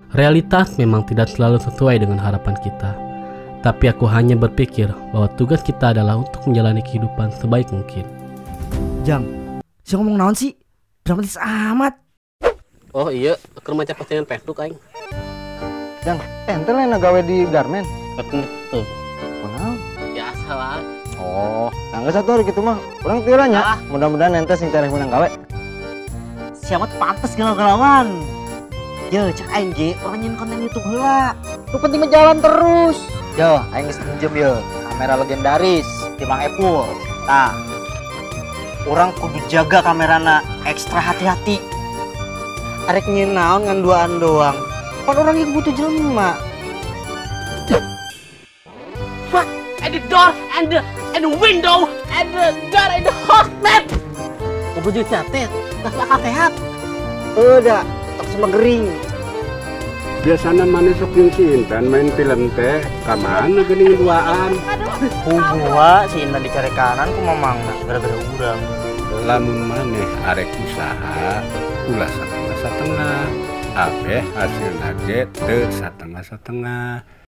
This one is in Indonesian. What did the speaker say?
Realitas memang tidak selalu sesuai dengan harapan kita. Tapi aku hanya berpikir bahwa tugas kita adalah untuk menjalani kehidupan sebaik mungkin. Jang, si ngomong naon sih? Dramatis amat. Oh iya, ke rumah postingan Facebook aing. Jang, ente lain gawe di garmen. Betul. Kenal? Biasa lah. Oh, nggak satu hari gitu mah. Kurang tiranya. Mudah-mudahan ente sing tareh menang gawe. Siapa tuh pantes galau-galauan. Yo, cek aing ge, orang nyen konten YouTube heula. Lu penting mah jalan terus. Yo, aing geus minjem yo. Kamera legendaris di Mang Epul. Nah, orang kudu jaga kamerana, ekstra hati-hati. Arek nyen naon ngan duaan doang. Kan orang yang butuh jelema. Fuck! And the door, and the window, and the door, and the hot man. Kudu dicatet, tas bakal sehat. Udah, tak sama gering. Biasanya mana sok yung si Intan main film teh, kamana gening duaan. Gua si Intan dicari kanan ku mamangna gara-gara urang. Lamun maneh arek usaha, ulah satengah-satengah. Abeh hasil nage teu satengah-satengah.